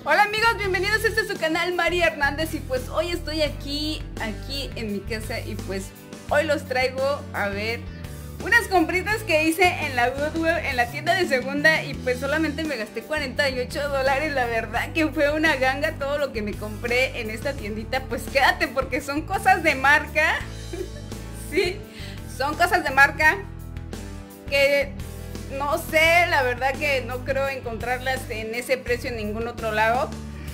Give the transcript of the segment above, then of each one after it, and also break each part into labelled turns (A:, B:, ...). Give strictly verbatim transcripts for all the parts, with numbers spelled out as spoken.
A: Hola amigos, bienvenidos a este su canal Mari Hernández. Y pues hoy estoy aquí, aquí en mi casa. Y pues hoy los traigo a ver unas compritas que hice en la Goodwill, en la tienda de segunda. Y pues solamente me gasté cuarenta y ocho dólares. La verdad que fue una ganga todo lo que me compré en esta tiendita. Pues quédate porque son cosas de marca. Sí, son cosas de marca que no sé, la verdad que no creo encontrarlas en ese precio en ningún otro lado.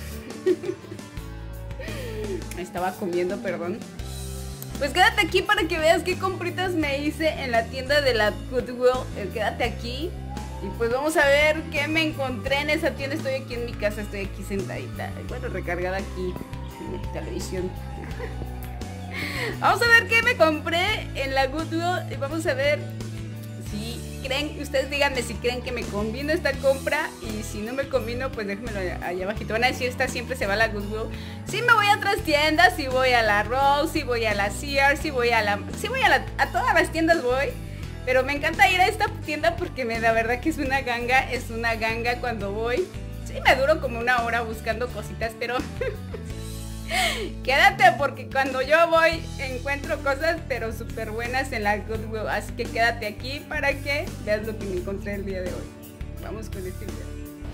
A: Estaba comiendo, perdón. Pues quédate aquí para que veas qué compritas me hice en la tienda de la Goodwill. Quédate aquí y pues vamos a ver qué me encontré en esa tienda. Estoy aquí en mi casa, estoy aquí sentadita, bueno, recargada aquí en mi televisión. Vamos a ver qué me compré en la Goodwill y vamos a ver si creen, ustedes díganme si creen que me convino esta compra. Y si no me convino, pues déjenmelo allá abajito. Van a decir, esta siempre se va a la Goodwill. Si me voy a otras tiendas, si voy a la Rose, si voy a la Sears, si voy a la... Si voy a, la, a todas las tiendas voy. Pero me encanta ir a esta tienda porque me da verdad que es una ganga. Es una ganga cuando voy. Sí, me duro como una hora buscando cositas, pero... Quédate porque cuando yo voy encuentro cosas pero súper buenas en la Goodwill. Así que quédate aquí para que veas lo que me encontré el día de hoy. Vamos con este video.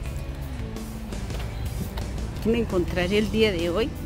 A: ¿Qué me encontraré el día de hoy?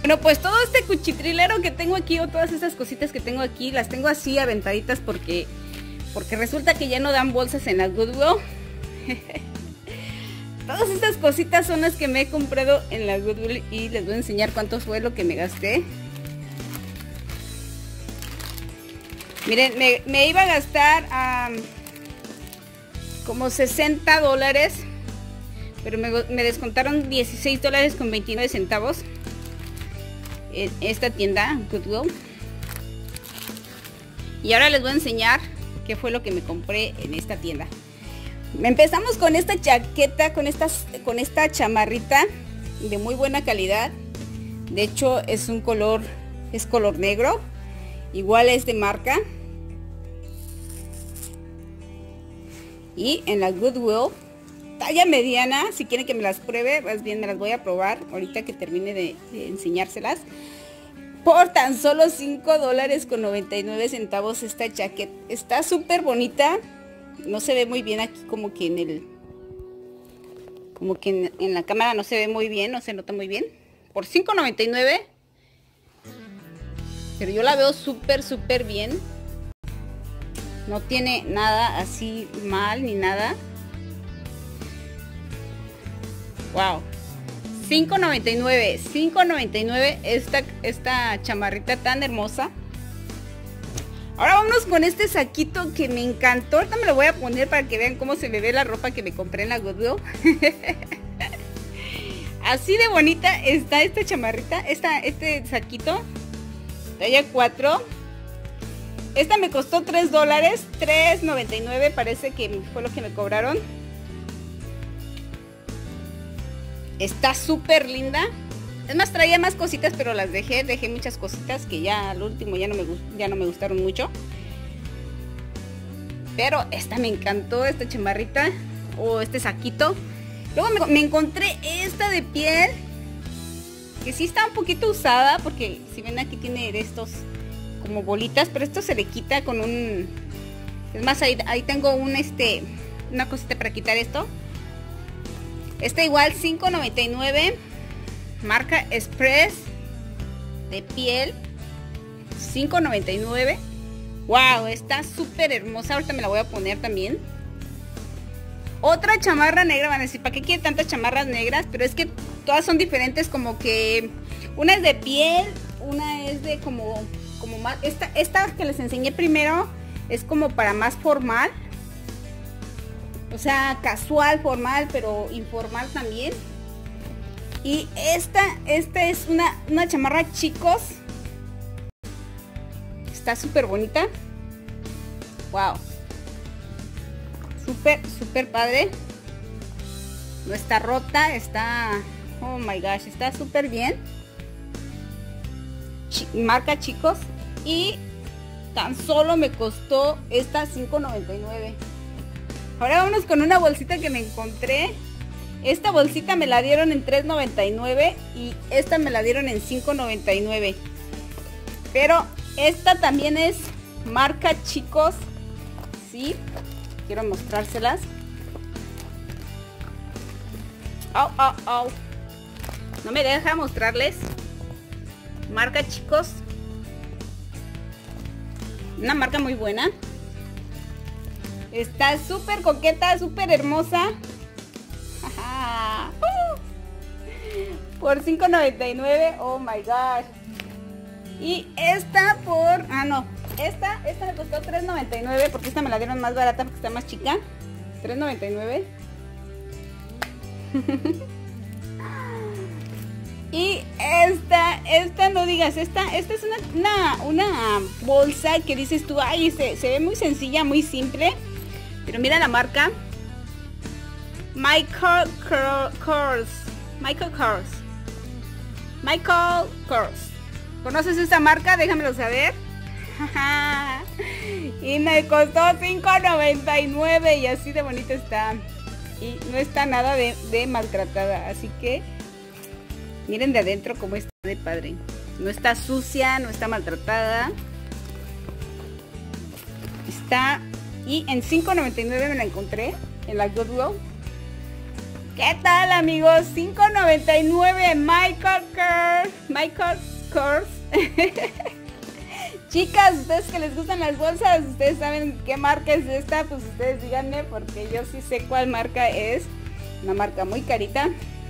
A: Bueno, pues todo este cuchitrilero que tengo aquí, o todas estas cositas que tengo aquí, las tengo así aventaditas porque porque resulta que ya no dan bolsas en la Goodwill. Todas estas cositas son las que me he comprado en la Goodwill y les voy a enseñar cuánto fue lo que me gasté. Miren, me, me iba a gastar um, como sesenta dólares, pero me, me descontaron dieciséis dólares con veintinueve centavos. En esta tienda Goodwill. Y ahora les voy a enseñar qué fue lo que me compré en esta tienda. Empezamos con esta chaqueta, con, estas, con esta chamarrita de muy buena calidad. De hecho es un color, es color negro. Igual es de marca. Y en la Goodwill, talla mediana. Si quieren que me las pruebe, más bien me las voy a probar ahorita que termine de, de enseñárselas. Por tan solo cinco dólares con noventa y nueve centavos esta chaqueta. Está súper bonita. No se ve muy bien aquí, como que en el... Como que en, en la cámara no se ve muy bien, no se nota muy bien. Por cinco noventa y nueve. Pero yo la veo súper, súper bien. No tiene nada así mal ni nada. Wow. cinco noventa y nueve. cinco noventa y nueve esta, esta chamarrita tan hermosa. Ahora vámonos con este saquito que me encantó. Ahorita me lo voy a poner para que vean cómo se me ve la ropa que me compré en la Goodwill. Así de bonita está esta chamarrita. Esta, este saquito. Talla cuatro. Esta me costó tres dólares. tres noventa y nueve parece que fue lo que me cobraron. Está súper linda. Es más, traía más cositas, pero las dejé. Dejé muchas cositas que ya al último ya no me, ya no me gustaron mucho. Pero esta me encantó, esta chamarrita. O este saquito. Luego me, me encontré esta de piel. Que sí está un poquito usada. Porque si ven aquí tiene estos como bolitas. Pero esto se le quita con un... Es más, ahí, ahí tengo un este una cosita para quitar esto. Esta igual cinco noventa y nueve. Marca Express. De piel. cinco noventa y nueve. Wow, está súper hermosa. Ahorita me la voy a poner también. Otra chamarra negra. Van a decir, ¿para qué quiere tantas chamarras negras? Pero es que todas son diferentes. Como que una es de piel. Una es de como, como más. Esta, esta que les enseñé primero es como para más formal. O sea, casual, formal, pero informal también. Y esta, esta es una, una chamarra, chicos. Está súper bonita. Wow. Súper, súper padre. No está rota, está... Oh my gosh, está súper bien. Ch- marca, chicos. Y tan solo me costó esta cinco noventa y nueve. Ahora vámonos con una bolsita que me encontré. Esta bolsita me la dieron en tres noventa y nueve y esta me la dieron en cinco noventa y nueve. Pero esta también es marca, chicos. Sí, quiero mostrárselas. Oh, oh, oh. No me deja mostrarles. Marca, chicos. Una marca muy buena. Está súper coqueta, súper hermosa. Por cinco noventa y nueve. Oh my gosh. Y esta por... Ah, no. Esta, esta me costó tres noventa y nueve. Porque esta me la dieron más barata porque está más chica. tres noventa y nueve. Y esta, esta no digas, esta, esta es una, una, una bolsa que dices tú, ay, se, se ve muy sencilla, muy simple. Pero mira la marca. Michael Kors. Michael Kors. Michael Kors. ¿Conoces esta marca? Déjamelo saber. Y me costó cinco noventa y nueve. Y así de bonita está. Y no está nada de, de maltratada. Así que miren de adentro cómo está de padre. No está sucia, no está maltratada. Está... Y en cinco noventa y nueve me la encontré en la Goodwill. ¿Qué tal, amigos? cinco noventa y nueve Michael Kors. Michael Kors. Chicas, ustedes que les gustan las bolsas, ustedes saben qué marca es esta, pues ustedes díganme, porque yo sí sé cuál marca es. Una marca muy carita.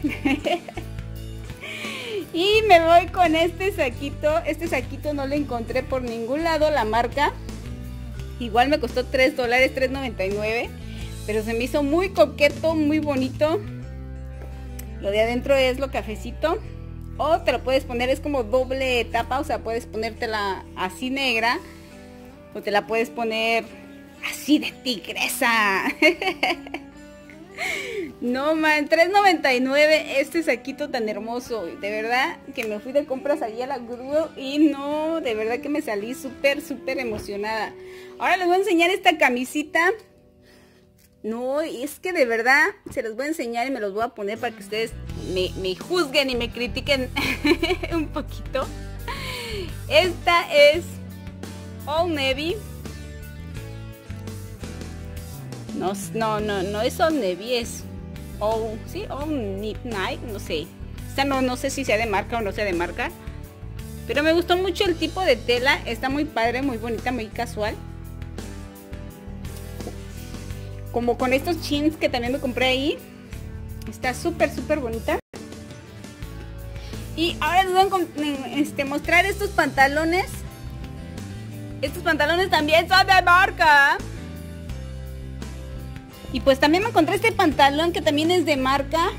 A: Y me voy con este saquito. Este saquito no lo encontré por ningún lado la marca. Igual me costó tres dólares, tres noventa y nueve. Pero se me hizo muy coqueto, muy bonito. Lo de adentro es lo cafecito. O te lo puedes poner, es como doble tapa. O sea, puedes ponértela así negra. O te la puedes poner así de tigresa. No man, tres noventa y nueve este saquito tan hermoso. De verdad que me fui de compras allí a la Goodwill y no, de verdad que me salí súper, súper emocionada. Ahora les voy a enseñar esta camisita. No, es que de verdad se los voy a enseñar y me los voy a poner para que ustedes me, me juzguen y me critiquen un poquito. Esta es Old Navy. No, no, no, no es Old Navy, es Old, sí, Old Night, no sé. Esta no, no sé si sea de marca o no sea de marca. Pero me gustó mucho el tipo de tela, está muy padre, muy bonita, muy casual. Como con estos jeans que también me compré ahí. Está súper, súper bonita. Y ahora les voy a este, mostrar estos pantalones. Estos pantalones también son de marca. Y pues también me encontré este pantalón que también es de marca.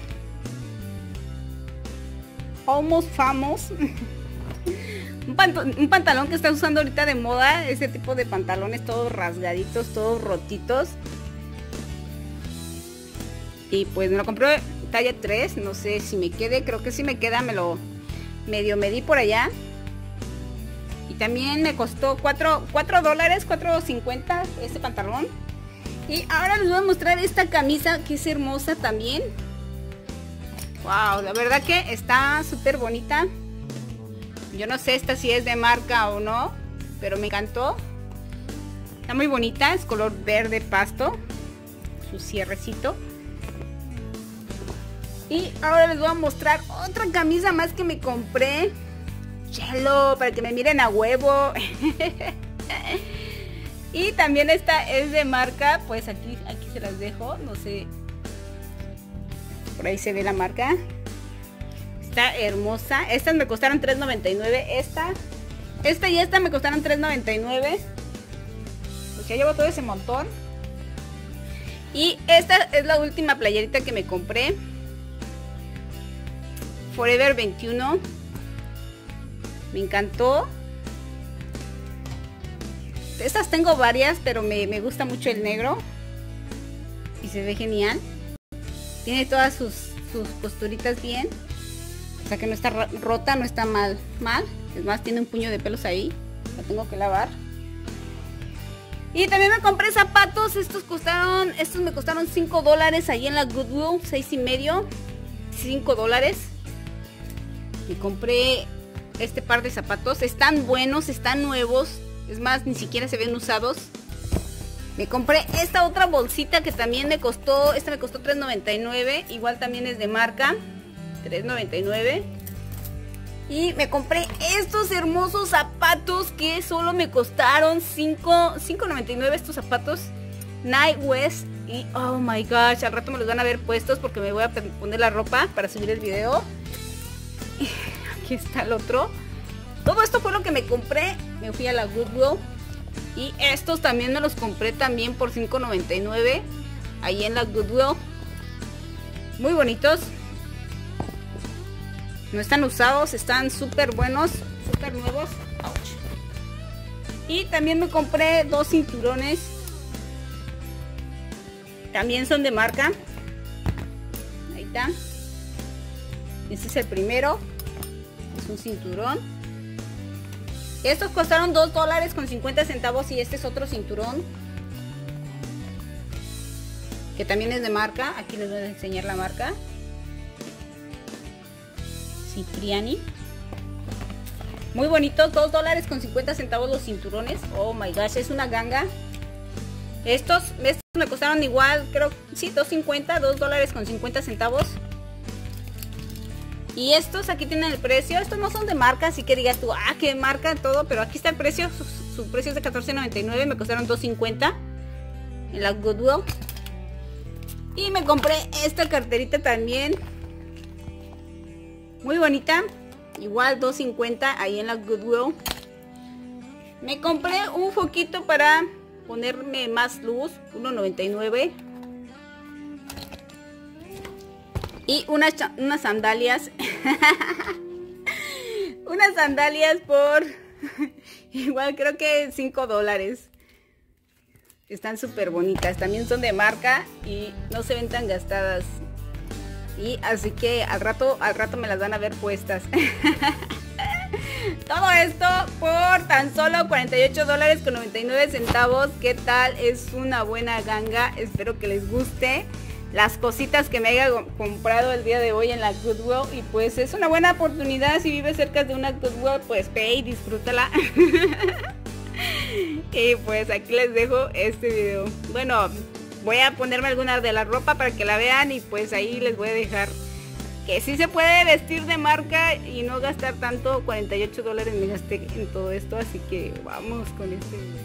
A: Almost Famous. un, pant un pantalón que está usando ahorita de moda. Ese tipo de pantalones todos rasgaditos, todos rotitos. Y pues me lo compré talla tres. No sé si me quede, creo que sí me queda. Me lo medio medí por allá. Y también me costó cuatro dólares, cuatro cincuenta este pantalón. Y ahora les voy a mostrar esta camisa que es hermosa también. Wow, la verdad que está súper bonita. Yo no sé esta si es de marca o no, pero me encantó. Está muy bonita, es color verde pasto. Su cierrecito. Y ahora les voy a mostrar otra camisa más que me compré. Chelo, para que me miren a huevo. Y también esta es de marca, pues aquí, aquí se las dejo, no sé. Por ahí se ve la marca. Está hermosa. Estas me costaron tres noventa y nueve. Esta, esta y esta me costaron tres noventa y nueve. Pues ya llevo todo ese montón. Y esta es la última playerita que me compré. Forever veintiuno. Me encantó. Estas tengo varias, pero me, me gusta mucho el negro. Y se ve genial. Tiene todas sus, sus costuritas bien. O sea que no está rota, no está mal, mal. Es más, tiene un puño de pelos ahí. La tengo que lavar. Y también me compré zapatos. Estos costaron, estos me costaron cinco dólares ahí en la Goodwill. seis y medio. cinco dólares. Y compré este par de zapatos. Están buenos, están nuevos. Es más, ni siquiera se ven usados. Me compré esta otra bolsita que también me costó. Esta me costó tres noventa y nueve. Igual también es de marca. tres noventa y nueve. Y me compré estos hermosos zapatos que solo me costaron cinco noventa y nueve estos zapatos. Night West. Y oh my gosh, al rato me los van a ver puestos porque me voy a poner la ropa para subir el video. Y aquí está el otro. Todo esto fue lo que me compré. Me fui a la Goodwill. Y estos también me los compré también por cinco noventa y nueve. Ahí en la Goodwill. Muy bonitos. No están usados. Están súper buenos. Súper nuevos. Ouch. Y también me compré dos cinturones. También son de marca. Ahí está. Este es el primero. Es un cinturón. Estos costaron dos dólares con cincuenta centavos. Y este es otro cinturón que también es de marca. Aquí les voy a enseñar la marca. Cipriani. Muy bonitos, dos dólares con cincuenta centavos los cinturones. Oh my gosh, es una ganga. Estos, estos me costaron igual, creo, sí, dos cincuenta, dos dólares con cincuenta centavos. Y estos aquí tienen el precio. Estos no son de marca, así que digas tú, ah, qué marca, todo. Pero aquí está el precio, su, su precio es de catorce noventa y nueve, me costaron dos cincuenta en la Goodwill. Y me compré esta carterita también, muy bonita, igual dos cincuenta ahí en la Goodwill. Me compré un foquito para ponerme más luz, uno noventa y nueve. Y unas, unas sandalias. Unas sandalias por igual creo que cinco dólares. Están súper bonitas. También son de marca y no se ven tan gastadas. Y así que al rato, al rato me las van a ver puestas. Todo esto por tan solo cuarenta y ocho dólares con noventa y nueve centavos. ¿Qué tal? Es una buena ganga. Espero que les guste las cositas que me haya comprado el día de hoy en la Goodwill. Y pues es una buena oportunidad. Si vives cerca de una Goodwill, pues ve y disfrútala. Y pues aquí les dejo este video. Bueno, voy a ponerme alguna de la ropa para que la vean. Y pues ahí les voy a dejar que sí se puede vestir de marca y no gastar tanto. Cuarenta y ocho dólares me gasté en todo esto, así que vamos con este video.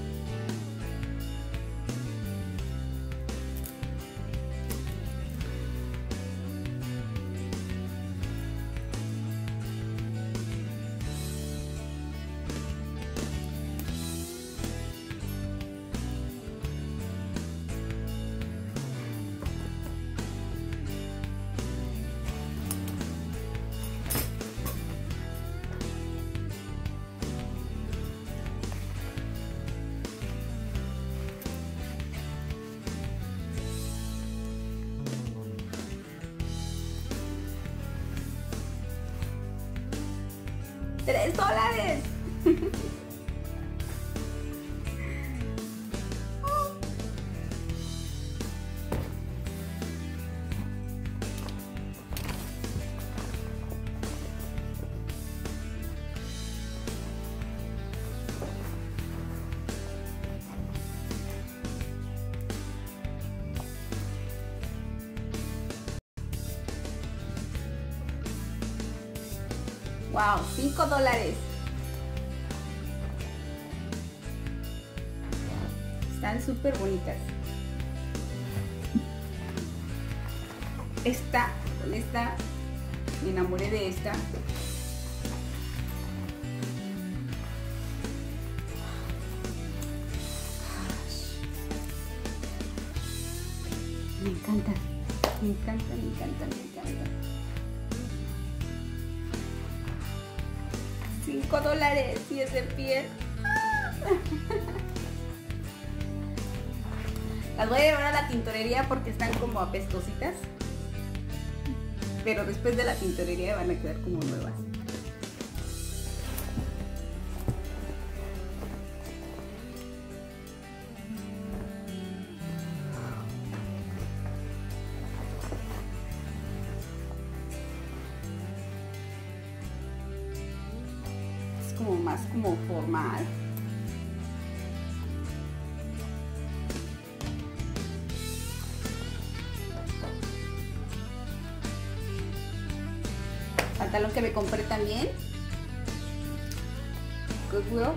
A: ¡Tres dólares! Wow, cinco dólares. Están súper bonitas. Esta, con esta, me enamoré de esta. Me encanta, me encanta, me encanta, me encanta. cinco dólares y es de piel. Las voy a llevar a la tintorería porque están como apestositas. Pero después de la tintorería van a quedar como nuevas. Como más como formal. Pantalón que me compré también. Goodwill.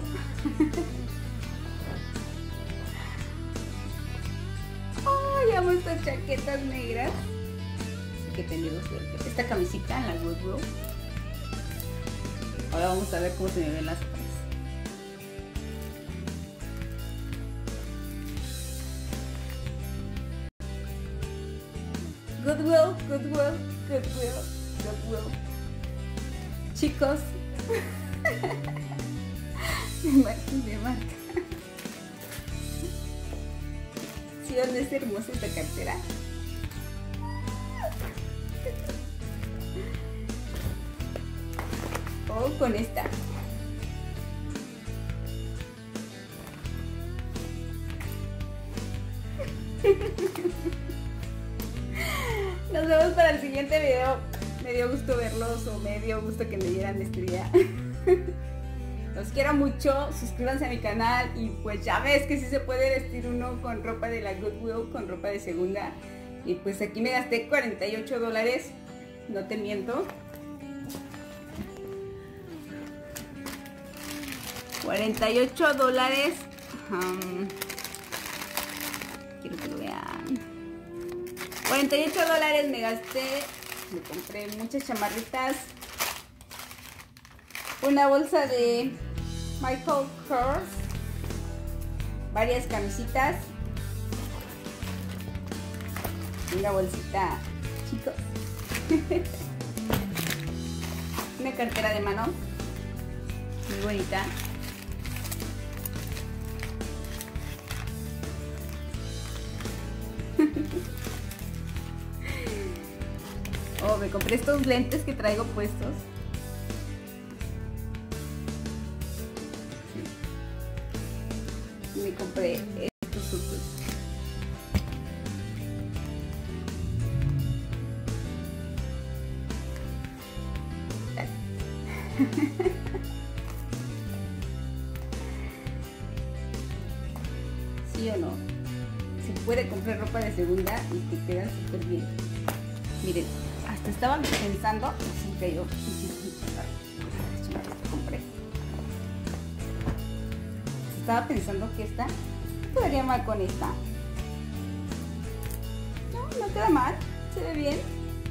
A: Ay, amo estas chaquetas negras. Así que he tenido suerte. Esta camisita en la Goodwill. Ahora vamos a ver cómo se me ven las otras. Goodwill, Goodwill, Goodwill, Goodwill. Chicos. De marca, de marca. ¿Sí dónde es hermosa esta cartera? O con esta. Nos vemos para el siguiente video. Me dio gusto verlos o me dio gusto que me dieran este día. Los quiero mucho, suscríbanse a mi canal y pues ya ves que sí se puede vestir uno con ropa de la Goodwill, con ropa de segunda. Y pues aquí me gasté cuarenta y ocho dólares, no te miento. cuarenta y ocho dólares. Um, quiero que lo vean. cuarenta y ocho dólares me gasté. Me compré muchas chamarritas. Una bolsa de Michael Kors. Varias camisitas. Una bolsita, chicos. Una cartera de mano. Muy bonita. Oh, me compré estos lentes que traigo puestos. Me compré estos sutos. ¿Sí o no? Se puede comprar ropa de segunda y te quedan súper bien. Miren, hasta estaba pensando, sí que yo compré. Estaba pensando que esta quedaría mal con esta. No, no queda mal, se ve bien.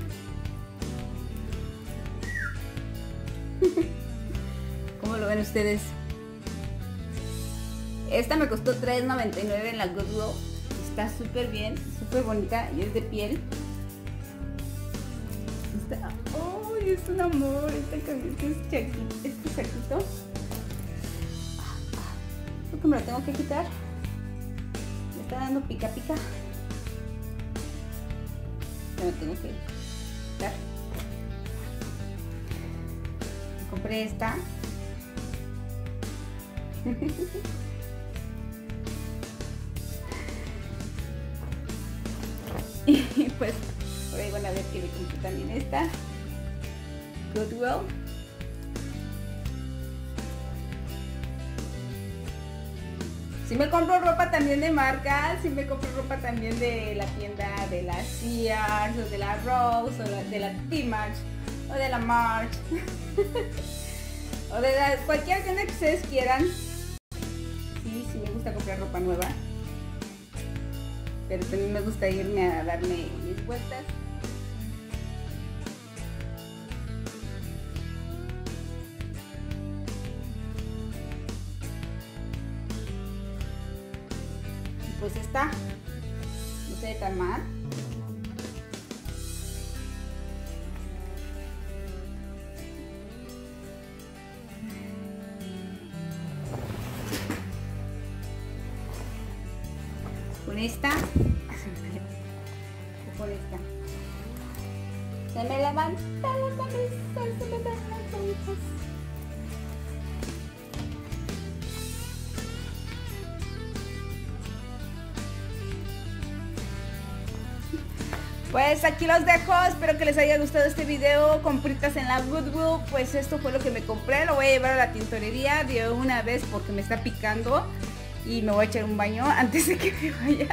A: ¿Cómo lo ven ustedes? Esta me costó tres noventa y nueve en la Goodwill. Está súper bien, súper bonita y es de piel. Está, ¡oh! Es un amor esta camisa, este chaquito, este saquito. Creo que me lo tengo que quitar. Me está dando pica pica. Me lo tengo que quitar. Compré esta. Y pues por ahí van a ver que me compré también esta Goodwill. Si me compro ropa también de marca, si me compro ropa también de la tienda de la Sears o de la Rose o de la T-March o de la March o de la, cualquier tienda que ustedes quieran. Sí, sí me gusta comprar ropa nueva, pero también me gusta irme a darme mis vueltas. Y pues esta no se ve tan mal. Con esta, con esta, se me levanta la cabeza, se me dan las orejas. Pues aquí los dejo, espero que les haya gustado este video, compritas en la Goodwill. Pues esto fue lo que me compré, lo voy a llevar a la tintorería de una vez porque me está picando. Y me voy a echar un baño antes de que me vaya,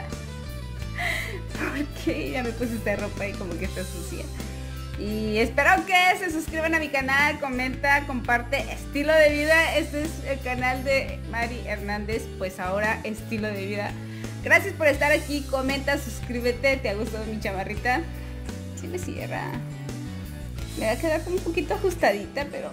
A: porque ya me puse esta ropa y como que está sucia. Y espero que se suscriban a mi canal, comenta, comparte. Estilo de vida, este es el canal de Mari Hernández, pues ahora estilo de vida. Gracias por estar aquí, comenta, suscríbete. ¿Te ha gustado mi chamarrita? Sí me cierra. Me va a quedar como un poquito ajustadita, pero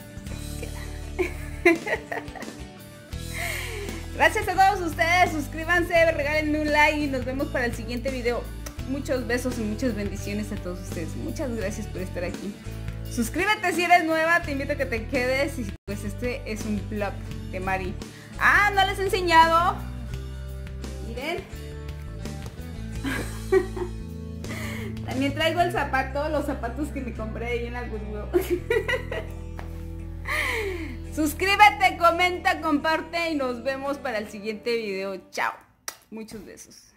A: queda. Gracias a todos ustedes, suscríbanse, regálenme un like y nos vemos para el siguiente video. Muchos besos y muchas bendiciones a todos ustedes. Muchas gracias por estar aquí. Suscríbete si eres nueva, te invito a que te quedes. Y pues este es un vlog de Mari. Ah, no les he enseñado. Miren. También traigo el zapato, los zapatos que me compré ahí en la Goodwill. Suscríbete, comenta, comparte y nos vemos para el siguiente video. Chao. Muchos besos.